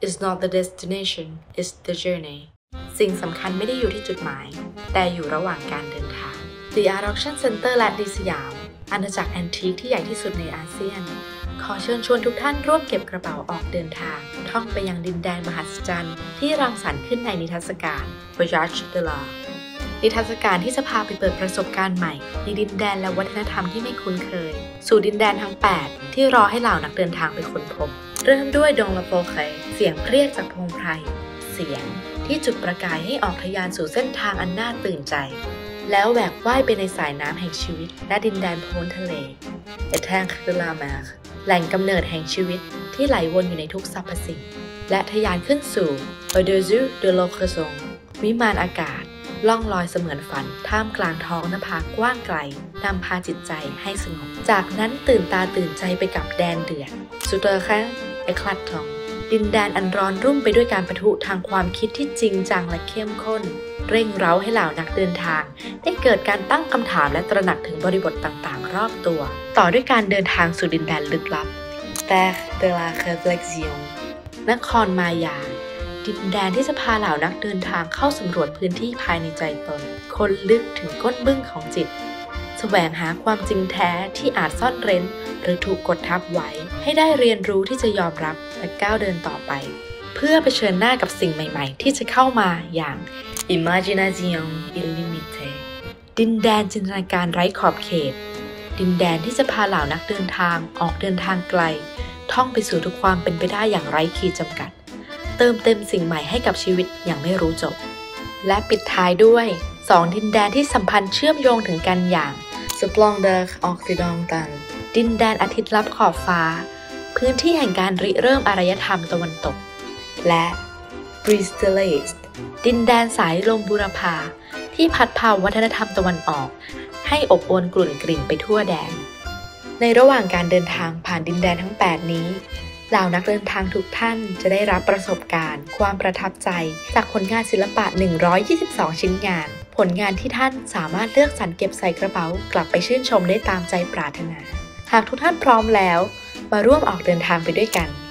is not the destination, it's the journey สิ่งสำคัญไม่ได้อยู่ที่จุดหมายแต่อยู่ระหว่างการเดินทาง The Art Auction Center และดีสยามอาณาจักรแอนทิคที่ใหญ่ที่สุดในอาเซียนขอเชิญชวนทุกท่านร่วมเก็บกระเป๋าออกเดินทางท่องไปยังดินแดนมหัศจรรย์ที่รังสรรค์ขึ้นในนิทรรศการ Voyage de l'Art นิทรรศการที่จะพาไปเปิดประสบการณ์ใหม่ในดินแดนและวัฒนธรรมที่ไม่คุ้นเคยสู่ดินแดนทั้ง 8 ที่รอให้เหล่านักเดินทางไปค้นพบเริ่มด้วยดงละโปเคเสียงเรียกจากพงไพรเสียงที่จุดประกายให้ออกทะยานสู่เส้นทางอันน่าตื่นใจแล้วแหวกว่ายไปในสายน้ำแห่งชีวิตและดินแดนโพ้นทะเล Étreinte de la mer แหล่งกำเนิดแห่งชีวิตที่ไหลวนอยู่ในทุกสรรพสิ่งและทะยานขึ้นสู่ Au-dessus de l'horizon วิมานอากาศล่องลอยเสมือนฝันท่ามกลางท้องนภากว้างไกลนำพาจิตใจให้สงบจากนั้นตื่นตาตื่นใจไปกับแดนเดือด Souterrain éclatant ดินแดนอันร้อนรุ่มไปด้วยการปะทุทางความคิดที่จริงจังและเข้มข้นเร่งเร้าให้เหล่านักเดินทางได้เกิดการตั้งคำถามและตระหนักถึงบริบทต่างๆรอบตัวต่อด้วยการเดินทางสู่ดินแดนลึกลับ Terre de la Réflexion นครมายาดินแดนที่จะพาเหล่านักเดินทางเข้าสำรวจพื้นที่ภายในใจตนค้นลึกถึงก้นบึ้งของจิตแสวงหาความจริงแท้ที่อาจซ่อนเร้นหรือถูกกดทับไว้ให้ได้เรียนรู้ที่จะยอมรับและก้าวเดินต่อไปเพื่อเผชิญหน้ากับสิ่งใหม่ๆที่จะเข้ามาอย่าง Imagination illimitée ดินแดนจินตนาการไร้ขอบเขตดินแดนที่จะพาเหล่านักเดินทางออกเดินทางไกลท่องไปสู่ทุกความเป็นไปได้อย่างไร้ขีดจำกัดเติมเต็มสิ่งใหม่ให้กับชีวิตอย่างไม่รู้จบและปิดท้ายด้วย2ดินแดนที่สัมพันธ์เชื่อมโยงถึงกันอย่าง Splendeur Occidentale ดินแดนอาทิตย์ลับขอบฟ้าพื้นที่แห่งการริเริ่มอารยธรรมตะวันตกและ Brise de l'Est ดินแดนสายลมบูรพาที่พัดพาวัฒนธรรมตะวันออกให้อบอวลกลุ่นกลิ่นไปทั่วแดนในระหว่างการเดินทางผ่านดินแดนทั้ง8นี้เหล่านักเดินทางทุกท่านจะได้รับประสบการณ์ความประทับใจจากผลงานศิลปะ122ชิ้นงานผลงานที่ท่านสามารถเลือกสรรเก็บใส่กระเป๋ากลับไปชื่นชมได้ตามใจปรารถนาหากทุกท่านพร้อมแล้วมาร่วมออกเดินทางไปด้วยกัน